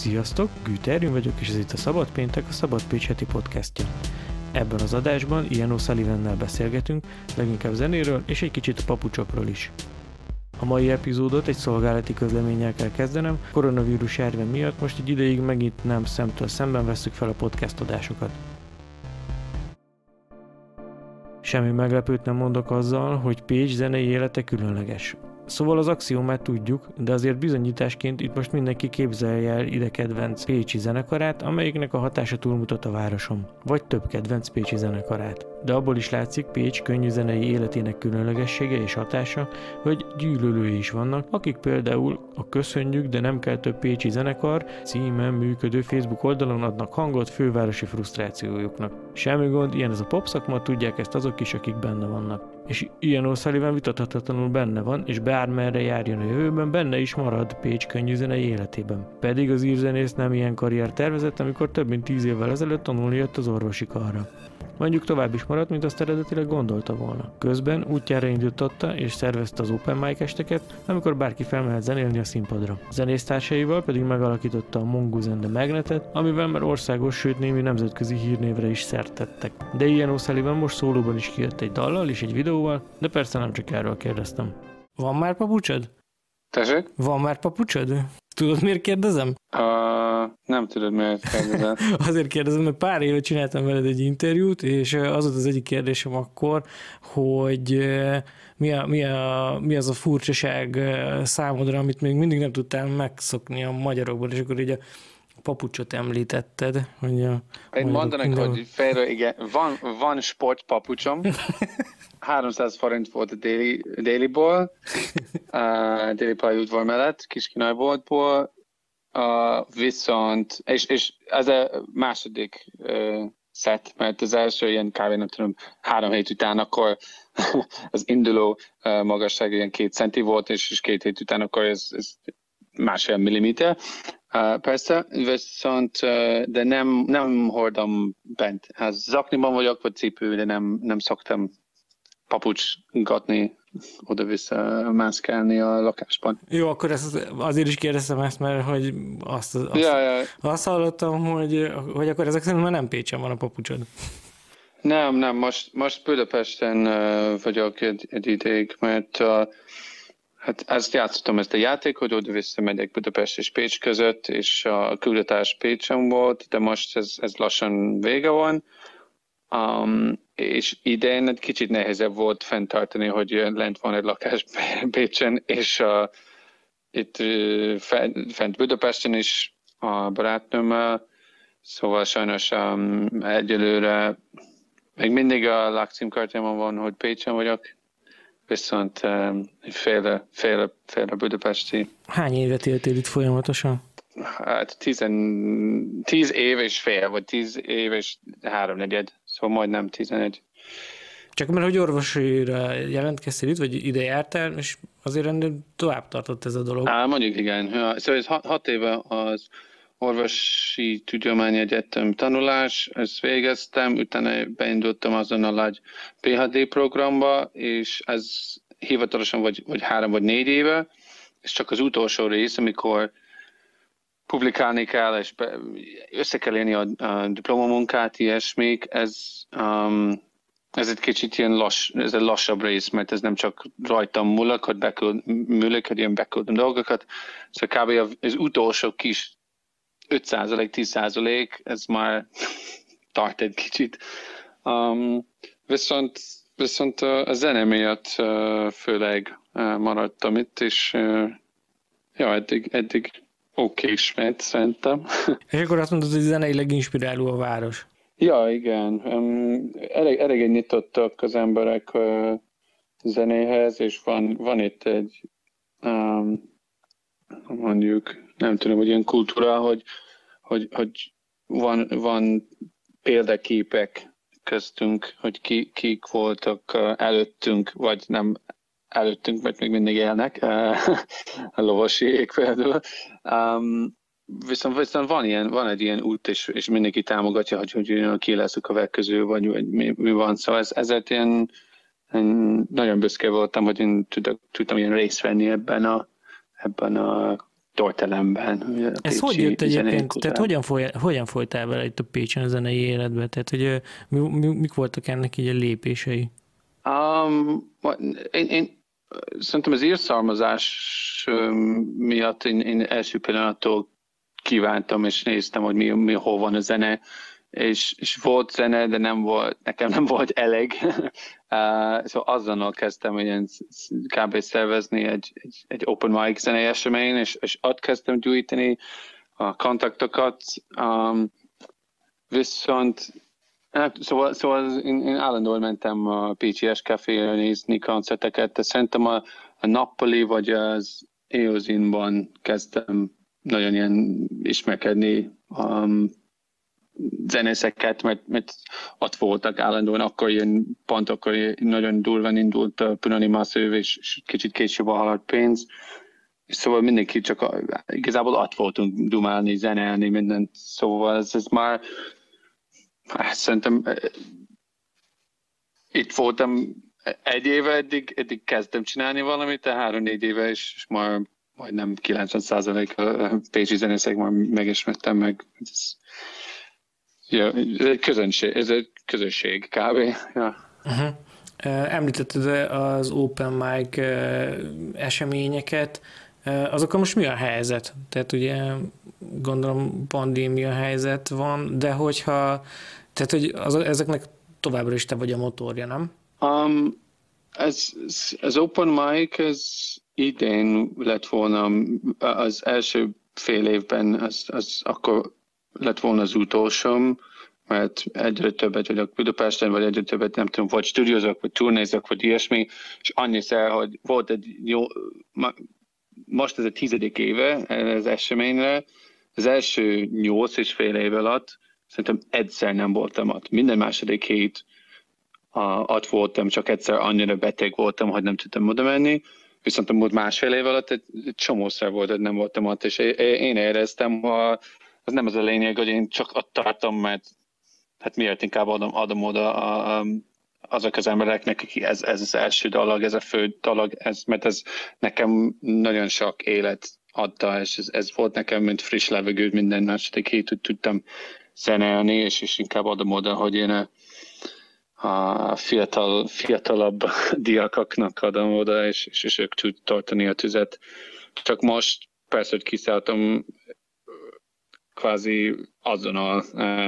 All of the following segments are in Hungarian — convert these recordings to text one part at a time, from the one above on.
Sziasztok, Güter Ervin vagyok, és ez itt a Szabad Péntek, a Szabad Pécs heti podcastja. Ebben az adásban Ian O'Sullivannel beszélgetünk, leginkább zenéről és egy kicsit a papucsokról is. A mai epizódot egy szolgálati közleménnyel kell kezdenem, koronavírus járvány miatt most egy ideig megint nem szemtől szemben vesszük fel a podcast adásokat. Semmi meglepőt nem mondok azzal, hogy Pécs zenei élete különleges. Szóval az axiómát tudjuk, de azért bizonyításként itt most mindenki képzelje el ide kedvenc pécsi zenekarát, amelyiknek a hatása túlmutat a városon. Vagy több kedvenc pécsi zenekarát. De abból is látszik Pécs könnyű zenei életének különlegessége és hatása, hogy gyűlölői is vannak, akik például a Köszönjük, de nem kell több pécsi zenekar címen működő Facebook oldalon adnak hangot fővárosi frusztrációjuknak. Semmi gond, ilyen ez a popszakma, tudják ezt azok is, akik benne vannak. És Ian O'Sullivan vitathatatlanul benne van, és bármerre járjon a jövőben, benne is marad Pécs könnyű zenei életében. Pedig az írzenész nem ilyen karrier tervezett, amikor több mint 10 évvel ezelőtt tanulni jött az orvosi karra. Mondjuk tovább is maradt, mint azt eredetileg gondolta volna. Közben útjára indította és szervezte az open mic esteket, amikor bárki felmehet zenélni a színpadra. Zenésztársaival pedig megalakította a Mongoose and the Magnetet, amivel már országos, sőt némi nemzetközi hírnévre is szert tettek. De Ian O'Sullivan most szólóban is kijött egy dallal és egy videóval, de persze nem csak erről kérdeztem. Van már papucsod? Tessék? Van már papucsod? Tudod, miért kérdezem? Nem tudod, miért kérdezem. Azért kérdezem, mert pár éve csináltam veled egy interjút, és az volt az egyik kérdésem akkor, hogy mi az a furcsaság számodra, amit még mindig nem tudtál megszokni a magyarokból, és akkor így a papucsot említetted. Hogy én mondanak, hogy félre, igen, van sportpapucsom, 300 forint volt a Déliból, Déli pályaudvar mellett, Kiskinajboltból, viszont, és ez a második szett, mert az első ilyen kb. Nem tudom, 3 hét után akkor az induló magasság ilyen 2 centi volt, és 2 hét után akkor ez 1,5 milliméter. Persze, viszont, de nem hordom bent. Hát zakniban vagyok, vagy cipő, de nem szoktam papucsgatni, oda-vissza mászkálni a lakásban. Jó, akkor azért is kérdeztem ezt, mert hogy azt hallottam, hogy akkor ezek szerint már nem Pécsen van a papucsod. Nem, most Budapesten vagyok egy ideig, mert hát ezt játszottam, ezt a játékot, oda-vissza megyek Budapest és Pécs között, és a küldetás Pécsen volt, de most ez lassan vége van. És idén egy kicsit nehezebb volt fenntartani, hogy lent van egy lakás Pécsen, és itt fent Budapesten is a barátnőmmel, szóval sajnos egyelőre még mindig a lakcímkártyámon van, hogy Pécsen vagyok, viszont féle budapesti. Hány évet éltél itt folyamatosan? Hát 10 év és fél, vagy 10 év és 3/4, szóval majdnem 11. Csak mert hogy orvosira jelentkeztél itt, vagy ide jártál, és azért ennél tovább tartott ez a dolog. Mondjuk igen. Szóval ez 6 éve az orvosi tudományegyetem tanulás, ezt végeztem, utána beindultam azonnal egy PhD programba, és ez hivatalosan vagy 3 vagy 4 éve, és csak az utolsó rész, amikor publikálni kell, és össze kell írni a diplomamunkát, ilyesmik, ez egy kicsit ilyen ez egy lassabb rész, mert ez nem csak rajtam múlik, hogy beküldöm dolgokat, szóval kb. Az utolsó kis 5%, 10%, ez már tart egy kicsit. Viszont a zene miatt főleg maradtam itt, és eddig oké ismét, szerintem. És akkor azt mondod, hogy zeneileg inspiráló a város. Ja, igen. Elég nyitottak az emberek zenéhez, és van itt egy mondjuk, nem tudom, hogy ilyen kultúra, hogy van példaképek köztünk, hogy kik voltak előttünk, vagy nem előttünk, vagy még mindig élnek, a lovasiék például. Viszont van egy ilyen út, és mindenki támogatja, hogy ki lesz a következő, vagy mi van. Szóval ezért én nagyon büszke voltam, hogy én tudtam ilyen részt venni ebben a történelemben. Ez hogy jött egyébként? Tehát hogyan folytál vele itt a Pécsen a zenei életbe? Tehát, hogy mik voltak ennek így a lépései? Én szerintem az írszármazás miatt én első pillanattól kívántam, és néztem, hogy hol van a zene, és volt zene, de nekem nem volt elég. Szóval azonnal kezdtem ilyen kb. Szervezni egy open mic zenei esemény, és ott kezdtem gyűjteni a kontaktokat. Viszont Szóval én állandóan mentem a Pécsi Caféra nézni koncerteket, de szerintem a nappali vagy az Eozinban kezdtem nagyon ilyen ismerkedni zenészeket, mert ott voltak állandóan, akkor nagyon durván indult a Punani Massive, és kicsit később haladt pénz. És szóval mindenki csak igazából ott voltunk dumálni, zenélni, mindent. Szóval ez már szerintem itt voltam egy éve, eddig kezdtem csinálni valamit, de 3-4 éve, és már majdnem 90% a pécsi zenészek már megismertem meg. Ez egy közösség kb. Ja. Uh-huh. Említetted az open mic eseményeket, azokkal most mi a helyzet? Tehát ugye gondolom pandémia helyzet van, de tehát hogy ezeknek továbbra is te vagy a motorja, nem? Az open mic idén lett volna az első fél évben, az akkor lett volna az utolsóm, mert egyre többet vagyok Budapesten, vagy egyre többet nem tudom, vagy stúdiózok, vagy turnézok, vagy ilyesmi, és annyiszer, hogy volt egy jó, most ez a 10. éve az eseményre, az első 8,5 év alatt szerintem egyszer nem voltam ott. Minden második hét ott voltam, csak egyszer annyira beteg voltam, hogy nem tudtam oda menni. Viszont a múlt másfél év alatt egy csomószor volt, hogy nem voltam ott, és én éreztem, hogy az nem az a lényeg, hogy én csak ott tartom, mert hát miért inkább adom oda azok az embereknek, akik ez az első dolog, ez a fő dolog, mert ez nekem nagyon sok élet adta, és ez volt nekem, mint friss levegő, minden második hét tudtam zenélni, és inkább adom oda, hogy én a fiatalabb diákoknak adom oda, és ők tud tartani a tüzet. Csak most persze, hogy kiszálltam kvázi azonnal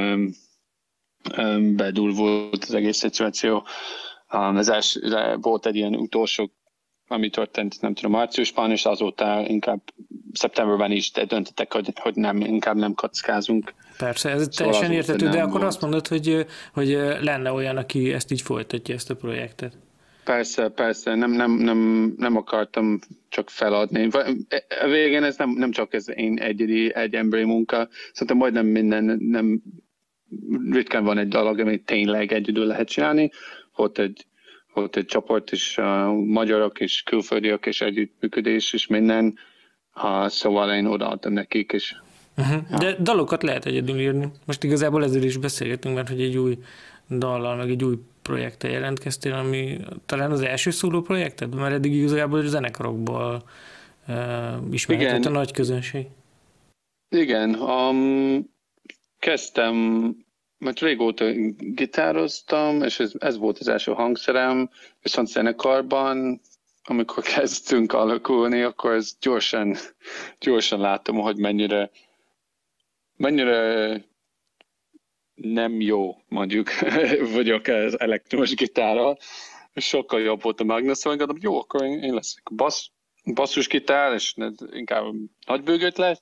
bedúl volt az egész szituáció. Volt egy ilyen utolsó, ami történt, nem tudom, márciusban, és azóta inkább szeptemberben is döntöttek, hogy inkább nem kockázunk. Persze, ez szóval teljesen érthető, de akkor volt. Azt mondod, hogy lenne olyan, aki ezt így folytatja, ezt a projektet. Persze, nem akartam csak feladni. A végén ez nem csak ez egy emberi munka, szerintem majdnem minden, ritkán van egy dolog, amit tényleg egyedül lehet csinálni. Volt egy csoport, és magyarok, és külföldiek, és együttműködés, és minden. Szóval én odaadtam nekik, és... Ja. De dalokat lehet egyedül írni. Most igazából ezzel is beszélgetünk, mert hogy egy új dallal, meg egy új projekttel jelentkeztél, ami talán az első szóló projekted, mert eddig igazából zenekarokból ismerhetett a nagy közönség. Igen, kezdtem, mert régóta gitároztam, és ez volt az első hangszerem, viszont zenekarban, amikor kezdtünk alakulni, akkor ez gyorsan láttam, hogy mennyire nem jó, mondjuk, vagyok az elektromos gitárral. Sokkal jobb volt a Magnus, szóval gondolom, jó, akkor én leszek basszusgitár, és inkább nagybőgött lesz.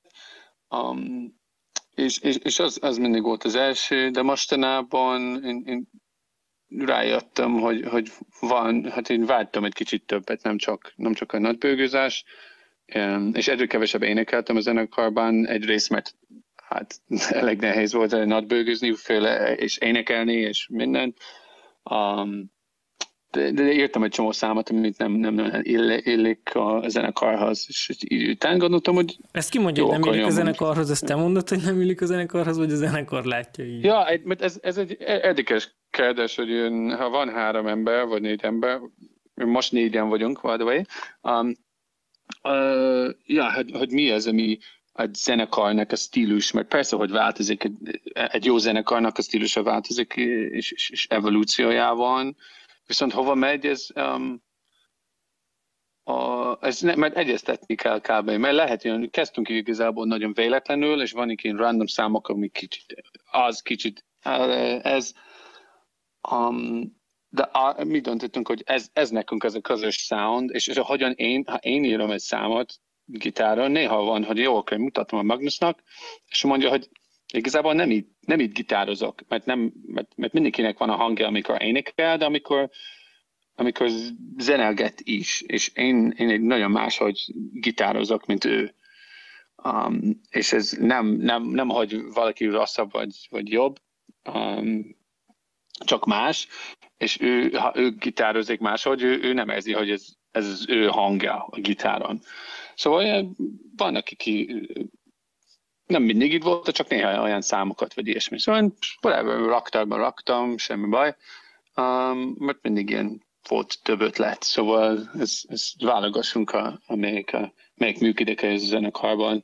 És az mindig volt az első, de mostanában én rájöttem, hogy van, hát én vágytam egy kicsit többet, nem csak a nagybőgőzás, és egyre kevesebb énekeltem a zenekarban, egyrészt, mert hát elég nehéz volt nagybőgőzni, és énekelni, és minden. De írtam egy csomó számot, amit nem illik a zenekarhoz, és utána gondoltam, hogy... Ezt ki mondja, hogy nem illik a zenekarhoz, ezt te mondod, hogy nem illik a zenekarhoz, vagy a zenekar látja így? Ja, mert ez egy érdekes kérdés, hogy ha van 3 ember, vagy 4 ember, most 4-en vagyunk, by the way, hogy mi az, ami a zenekarnak a stílus, mert persze, hogy változik, egy jó zenekarnak a stílusa változik, és evolúciója van, viszont hova megy, mert egyeztetni kell kb. Mert lehet, hogy kezdtünk igazából nagyon véletlenül, és van ilyen random számok, ami kicsit, de mi döntöttünk, hogy ez nekünk az a közös sound, és ha én írom egy számot gitáron, néha van, hogy jó, akkor mutatom a Magnusnak, és mondja, hogy igazából nem így gitározok, mert mindenkinek van a hangja, amikor énekel, de amikor zenelget is, és én egy nagyon máshogy gitározok, mint ő. És ez nem hogy valaki rosszabb vagy jobb, csak más, és ha ő gitározik máshogy, ő nem érzi, hogy ez az ő hangja a gitáron. Szóval van, akik nem mindig így volt, csak néha olyan számokat, vagy ilyesmi. Szóval raktárban raktam, semmi baj, mert mindig ilyen volt több ötlet, szóval ez válogassunk, melyik működik a zenekarban.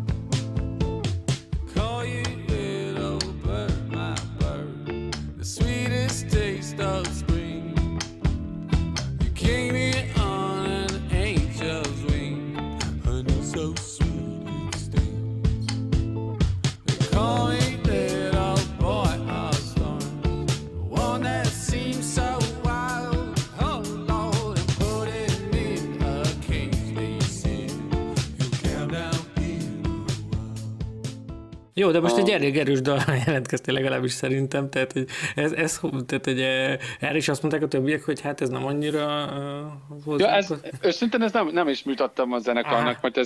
Jó, de most egy elég erős dalra jelentkeztél legalábbis szerintem, tehát hogy erre is azt mondták a többiek, hogy hát ez nem annyira... Őszintén ez nem is mutattam a zenekarnak, mert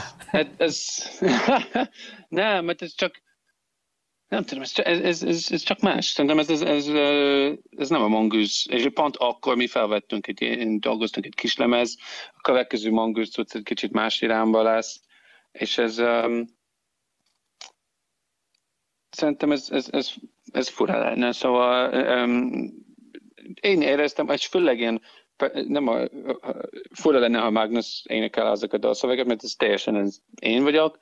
nem, mert ez csak... Nem tudom, ez csak más. Szerintem ez nem a Mongoose. És pont akkor mi felvettünk, dolgoztunk egy kis lemez, a következő Mongoose tudsz egy kicsit más irányba lesz, és ez... Szerintem ez fura lenne, szóval én éreztem, és főleg én fura lenne, ha Magnus énekel azokat a szöveget, mert ez teljesen én vagyok.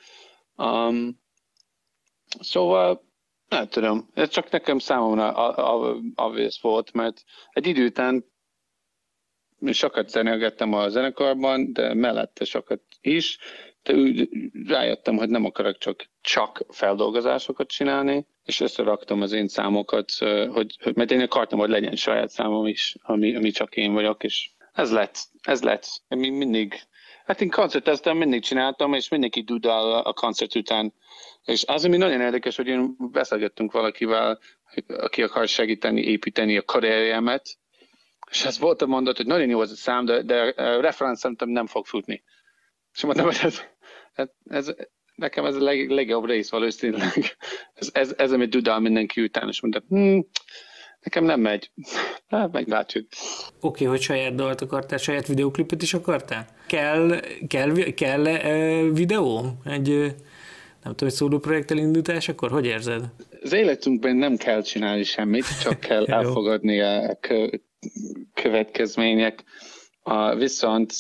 Szóval nem tudom, ez csak nekem számomra obvious volt, mert egy idő után sokat zenélgettem a zenekarban, de mellette sokat is, de rájöttem, hogy nem akarok csak feldolgozásokat csinálni, és összeraktam az én számokat, mert én akartam, hogy legyen saját számom is, ami csak én vagyok, és ez lett. Én koncerteztem, mindig csináltam, és mindenki dudál a koncert után. És az, ami nagyon érdekes, hogy én beszélgettünk valakivel, aki akar segíteni, építeni a karrierjemet, és ez volt a mondat, hogy nagyon jó az a szám, de a referenc szerintem nem fog futni. És mondtam, hogy nekem ez a legjobb rész valószínűleg. Ez amit dudál mindenki után, és mondtam, nekem nem megy. Meglátjuk. Oké, hogy saját dalt akartál, saját videóklipet is akartál? Kell videó? Nem tudom, egy szóló projekt elindítás, akkor hogy érzed? Az életünkben nem kell csinálni semmit, csak kell elfogadni a következmények. Viszont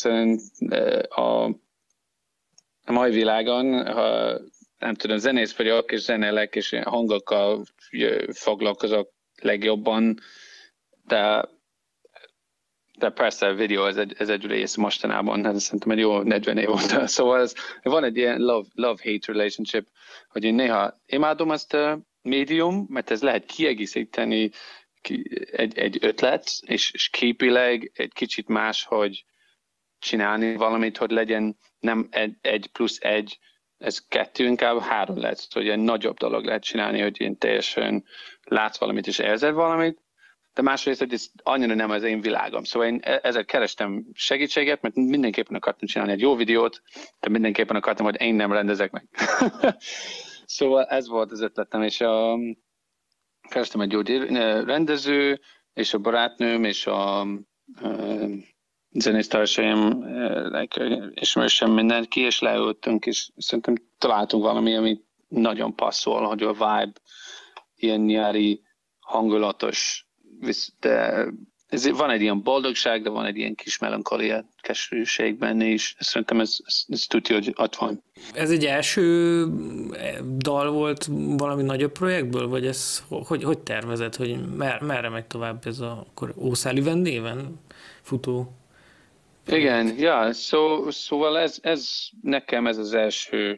a mai világon, ha nem tudom, zenész vagyok, és zenélek, és hangokkal foglalkozok legjobban, de persze a videó ez egy rész mostanában, hát szerintem egy jó 40 év óta. Szóval van egy ilyen love-hate relationship, hogy én néha imádom ezt a médium, mert ez lehet kiegészíteni egy ötlet, és képileg egy kicsit más, hogy csinálni valamit, hogy legyen nem 1+1, ez 2, inkább 3 lesz, hogy egy nagyobb dolog lehet csinálni, hogy én teljesen látsz valamit és érzed valamit, de másrészt, hogy ez annyira nem az én világom. Szóval én ezzel kerestem segítséget, mert mindenképpen akartam csinálni egy jó videót, de mindenképpen akartam, hogy én nem rendezek meg. Szóval ez volt az ötletem, és kerestem egy jó rendező, és a barátnőm, és a zenésztársaim, ismerősem mindenki, és leültünk, és szerintem találtunk valami, ami nagyon passzol, hogy a vibe ilyen nyári, hangulatos, de van egy ilyen boldogság, de van egy ilyen kis melankolia, keserűség benne is. Szerintem ez tudja, hogy ott van. Ez egy első dal volt valami nagyobb projektből, vagy ez hogy tervezed, hogy merre megy tovább ez akkor Ószáliven néven futó? Igen, ja, szóval ez nekem ez az első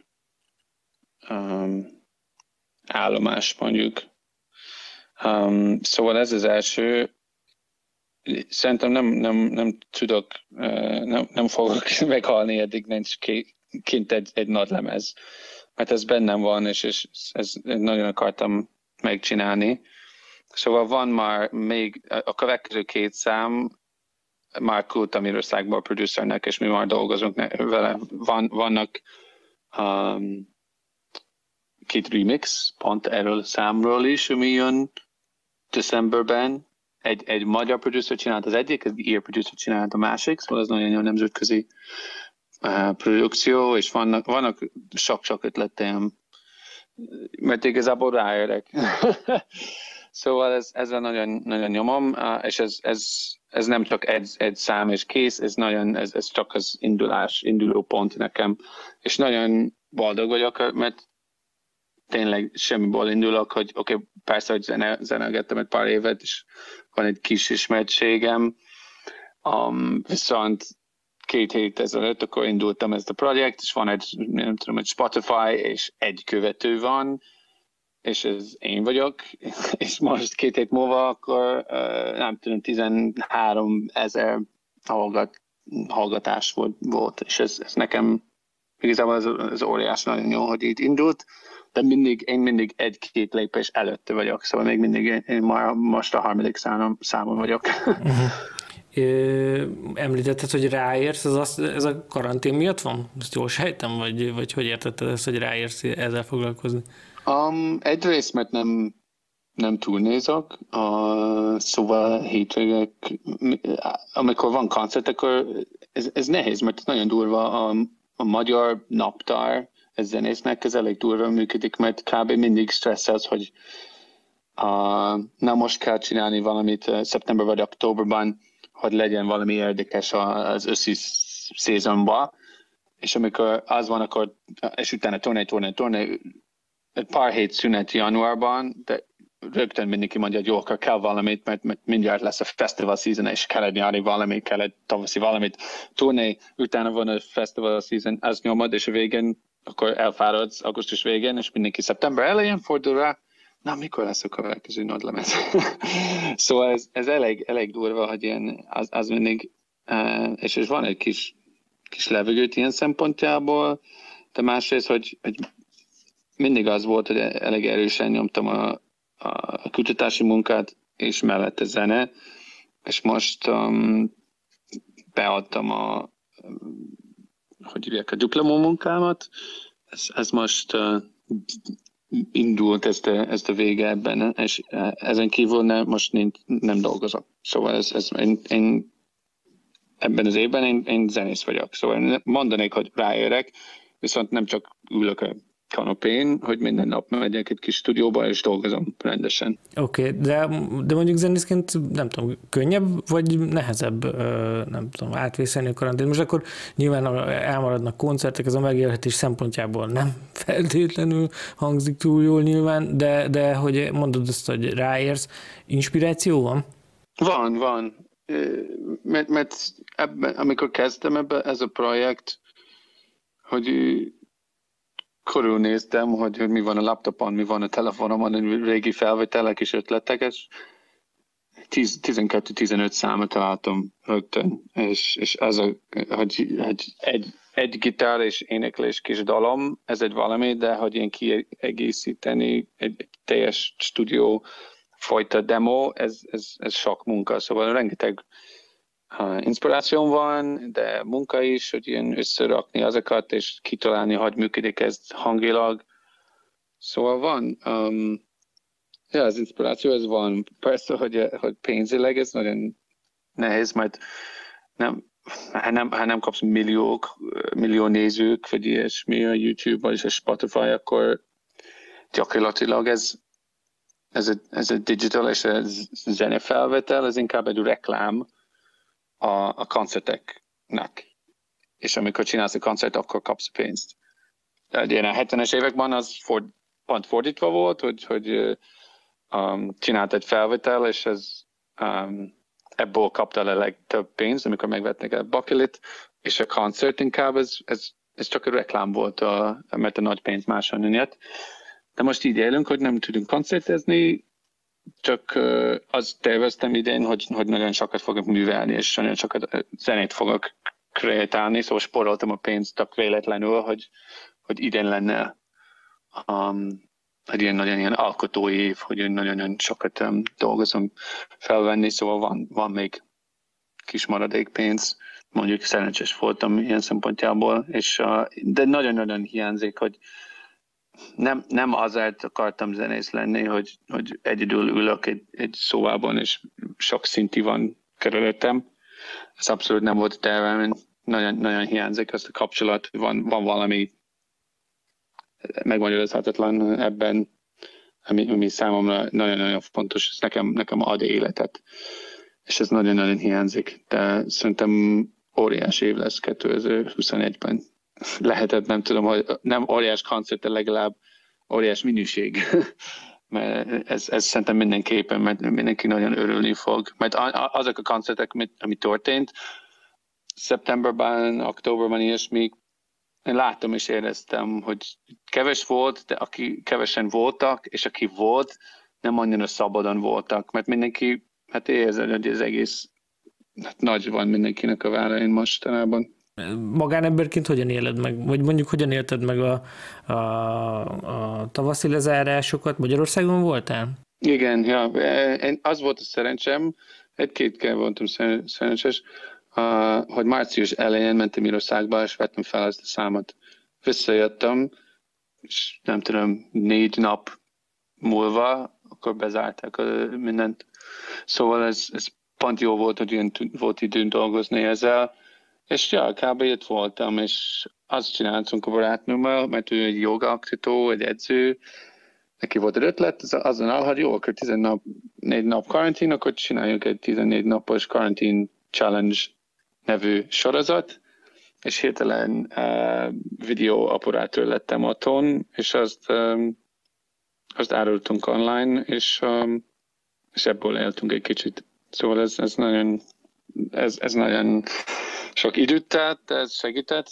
állomás, mondjuk. Szóval ez az első. Szerintem nem tudok, nem fogok meghalni, eddig nincs kint egy nagy lemez. Mert ez bennem van, és ez nagyon akartam megcsinálni. Szóval van már még a következő 2 szám, már küldtem Írországba a producernek, és mi már dolgozunk vele. Vannak 2 remix, pont erről a számról is, ami jön decemberben. Egy magyar producer csinált az egyik, egy ír producer csinált a másik, szóval ez nagyon jó nemzetközi produkció, és vannak sok ötletem, mert igazából ráérek. Szóval ezzel nagyon nyomom, és ez nem csak egy szám és kész, ez csak az induló pont nekem. És nagyon boldog vagyok, mert tényleg semmiből indulok, hogy oké, persze, hogy zenelgettem egy pár évet, és van egy kis ismertségem, viszont 2 hét ezelőtt akkor indultam ezt a projekt, és van egy Spotify, és egy követő van, és ez én vagyok, és most 2 hét múlva akkor nem tudom, 13 000 hallgatás volt, és ez nekem igazából az óriás nagyon jó, hogy így indult, de én mindig 1-2 lépés előtte vagyok, szóval még mindig én már most a 3. számon vagyok. Említetted, hogy ráérsz, ez a karantén miatt van? Ezt jól sejtem, vagy hogy értetted ezt, hogy ráérsz ezzel foglalkozni? Egyrészt, mert nem turnézok, szóval hétvégek, amikor van koncert, akkor ez nehéz, mert nagyon durva a magyar naptár, ez zenésznek, ez elég durva működik, mert kb. Mindig stresszelsz, hogy most kell csinálni valamit szeptember vagy októberben, hogy legyen valami érdekes az őszi szezonban, és amikor az van, akkor, és utána torné, egy pár hét szünet januárban, de rögtön mindenki mondja, hogy jó, akkor kell valamit, mert mindjárt lesz a festival season, és kell egy nyári valami, kell egy tavaszi valamit. Turné, utána van a festival season, az nyomod, és a végén, akkor elfáradsz augusztus végén, és mindenki szeptember elején fordul rá, na, mikor lesz a következő nagy lemez? Szóval ez elég durva, hogy ilyen, az mindig, és van egy kis levegőt ilyen szempontjából, de másrészt, hogy mindig az volt, hogy elég erősen nyomtam a kutatási munkát, és mellett a zene, és most beadtam a diplomó munkámat, ez most indult ezt a vége ebben, és ezen kívül most nem dolgozok. Szóval én ebben az évben én zenész vagyok. Szóval mondanék, hogy ráérek, viszont nem csak ülök a kanapén, hogy minden nap megyek egy kis stúdióba, és dolgozom rendesen. Oké, de mondjuk zenészként nem tudom, könnyebb, vagy nehezebb, nem tudom, átvészelni a karantén. Most akkor nyilván elmaradnak koncertek, ez a megélhetés szempontjából nem feltétlenül hangzik túl jól nyilván, de hogy mondod azt, hogy ráérsz, inspiráció van? Van. Mert amikor kezdtem ez a projekt, hogy körülnéztem, hogy mi van a laptopon, mi van a telefonomon, régi felvételek és ötletek, és 12-15 számot találtam rögtön, és az, hogy egy gitár és éneklés kis dalom, ez egy valami, de hogy én kiegészíteni egy teljes stúdió fajta demo, ez sok munka, szóval rengeteg inspirációm van, de munka is, hogy ilyen összerakni azokat, és kitalálni, hogy működik ez hangilag. Szóval van, az inspiráció, ez van. Persze, hogy pénzileg ez nagyon nehéz, mert ha nem kapsz millió nézők, vagy ilyesmi a YouTube, vagy a Spotify, akkor gyakorlatilag ez ez a digital és a zenefelvétel, ez inkább egy reklám a koncerteknek. És amikor csinálsz a koncert, akkor kapsz pénzt. Ilyen a 70-es években az pont fordítva volt, hogy csinált egy felvétel, és ebből kaptál a legtöbb pénzt, amikor megvették a bakelit, és a koncert inkább ez csak a reklám volt, mert a nagy pénz máshonnan jött. De most így élünk, hogy nem tudunk koncertezni, csak azt terveztem idén, hogy nagyon sokat fogok művelni, és nagyon sokat zenét fogok kreálni, szóval sporoltam a pénzt csak véletlenül, hogy idén lenne egy ilyen alkotó év, hogy nagyon sokat dolgozom felvenni, szóval van még kis maradék pénz. Mondjuk szerencsés voltam ilyen szempontjából, de nagyon-nagyon hiányzik, hogy nem azért akartam zenész lenni, hogy egyedül ülök egy szobában, és sok szinti van körülöttem. Ez abszolút nem volt a tervem, nagyon, nagyon hiányzik ezt a kapcsolat, van valami megmagyarázhatatlan ebben, ami számomra nagyon-nagyon fontos, ez nekem ad életet, és ez nagyon-nagyon hiányzik, de szerintem óriási év lesz 2021-ben. Lehetett, nem tudom, hogy nem óriás koncert, de legalább óriás minőség. Mert ez szerintem mindenképpen, mert mindenki nagyon örülni fog. Mert azok a koncertek, ami történt, szeptemberben, októberben ilyesmi, én láttam és éreztem, hogy keves volt, de kevesen voltak, és aki volt, nem annyira szabadon voltak, mert mindenki, érzed, hogy az egész nagy van mindenkinek a vállain mostanában. Magánemberként hogyan éled meg? Vagy mondjuk hogyan élted meg a tavaszi lezárásokat? Magyarországon voltál? Igen, ja. Az volt a szerencsém, egy-két voltam szerencsés, hogy március elején mentem Írországba, és vettem fel ezt a számot. Visszajöttem, és nem tudom, 4 nap múlva, akkor bezárták mindent. Szóval ez pont jó volt, hogy volt időn dolgozni ezzel. És ja, kb. Itt voltam, és azt csináltunk a barátnőmmel, mert ő egy jogaoktató, egy edző. Neki volt egy ötlet, azonnal, hogy jó, akkor 14 nap karantén, akkor csináljunk egy 14 napos karantén challenge nevű sorozat, és hirtelen videóapparátor lettem otthon, és azt árultunk online, és ebből éltünk egy kicsit. Szóval ez nagyon sok időt tett, ez segített.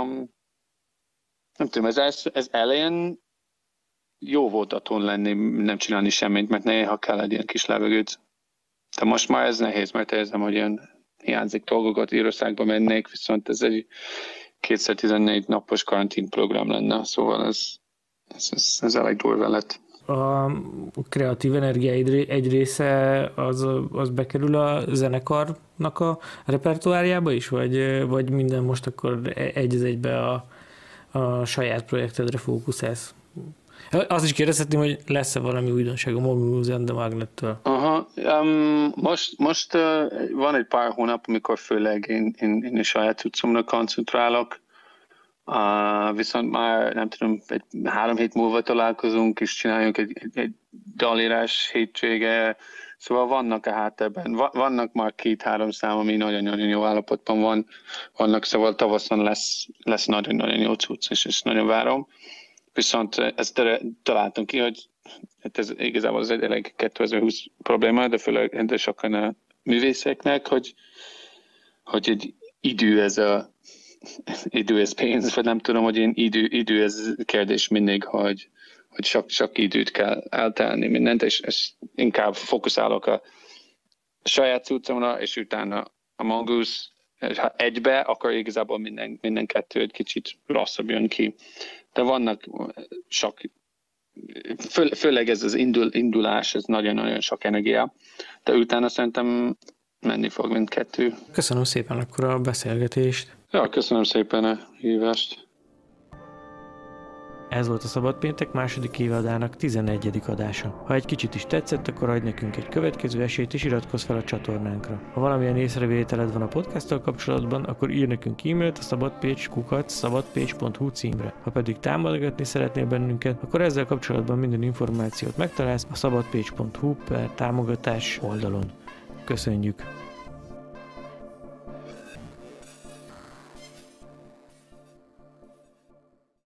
Nem tudom, ez elején jó volt otthon lenni, nem csinálni semmit, mert néha kell egy ilyen kis levegőt. De most már ez nehéz, mert érzem, hogy ilyen hiányzik dolgokat, Írországba mennék, viszont ez egy 214 napos karantén program lenne, szóval ez elég durva lett. A kreatív energia egy része az bekerül a zenekarnak a repertoárjába is, vagy minden most akkor egy az egybe a saját projektedre fókuszálsz? Azt is kérdezhetném, hogy lesz-e valami újdonság a Mobius and the Magnettől? Aha, most van egy pár hónap, amikor főleg én a saját cuccomra koncentrálok, viszont már nem tudom, 3 hét múlva találkozunk, és csináljunk egy dalírás hétsége, szóval vannak a háttérben, vannak már 2-3 szám, ami nagyon-nagyon jó állapotban vannak, szóval tavaszon lesz nagyon-nagyon jó cucc, és ezt nagyon várom. Viszont ezt találtunk ki, hogy ez igazából az egy elég 2020 probléma, de főleg sokan a művészeknek, hogy egy idő ez pénz, vagy nem tudom, hogy én idő ez kérdés mindig, hogy sok időt kell eltelni mindent, és inkább fókuszálok a saját cuccomra, és utána a Mongoose, és ha egybe, akkor igazából minden kettő egy kicsit rosszabb jön ki. De vannak sok, főleg ez az indulás, ez nagyon-nagyon sok energia, de utána szerintem menni fog mindkettő. Köszönöm szépen akkor a beszélgetést. Ja, köszönöm szépen a hívást. Ez volt a Szabad Péntek második évadának 11. adása. Ha egy kicsit is tetszett, akkor adj nekünk egy következő esélyt és iratkozz fel a csatornánkra. Ha valamilyen észrevételed van a podcasttal kapcsolatban, akkor ír nekünk e-mailt a szabadpécs@szabadpécs.hu címre. Ha pedig támogatni szeretnél bennünket, akkor ezzel kapcsolatban minden információt megtalálsz a szabadpécs.hu/támogatás oldalon. Köszönjük!